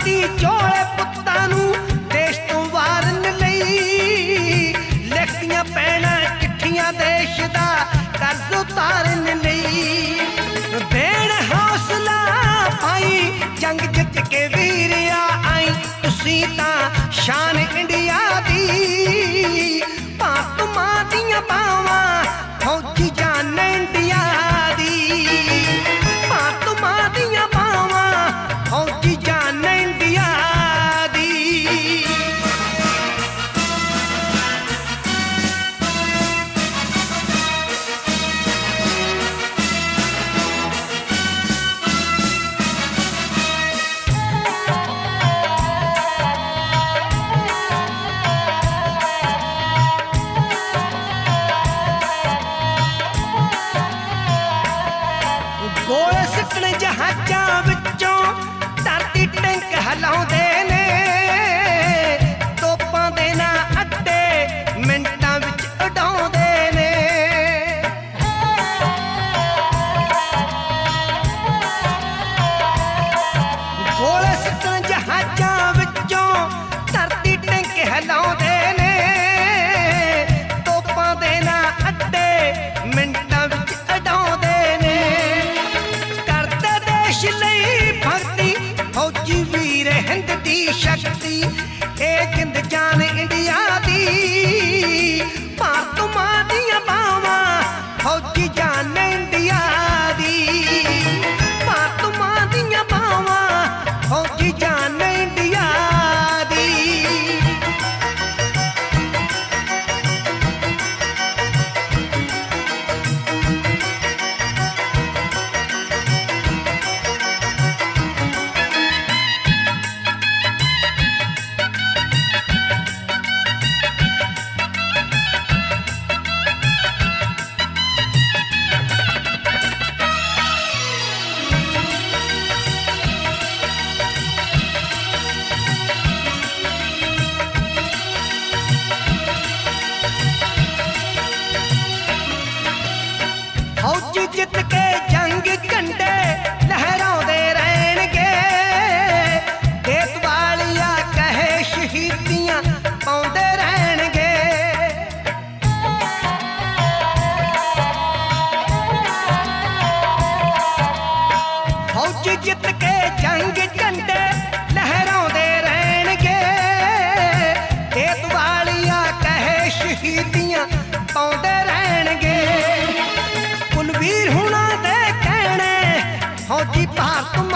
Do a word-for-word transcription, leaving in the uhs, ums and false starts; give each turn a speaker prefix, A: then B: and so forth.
A: भगती चोले पुत्तां नूं देश तो वारन लई लिखदियां पैणा चिट्ठियां देश दा कर्ज उतारन लई देण हौसला पाई जंग जित के वीरिया आई तुसीं तां शान इंडिया दी भारत मां दियां बावां फौजी जान इंडिया दी भारत मां दियां बावां फौजी जान इंडिया दी गोले सिकण जहाजां विचों धरती टैंक हलाउंदे ने तोपां दे ना अड्डे मिंटां विच उडाउंदे ने गोले सिकण जहाजां विचों धरती टैंक हलाउंदे ने तोपां दे ना अड्डे मिंटां विच उडाउंदे ने भक्ति फौजी वीर हिंद दी शक्ति ए जिंद जान इंडिया दी भारत मां दियां बावां फौजी जान इंडिया दी भारत मां दियां बावां फौजी जान इंडिया दी फौजी जित के जंग झंडे लहराउंदे रहणगे देत वालिया कहे शहीदियां पाउंदे रहणगे फौजी जित के जंग झंडे लहराउंदे रहणगे देत वालिया कहे शहीदियां पाउंदे रहणगे कुलवीर हुणां दे कहणे फौजी भारत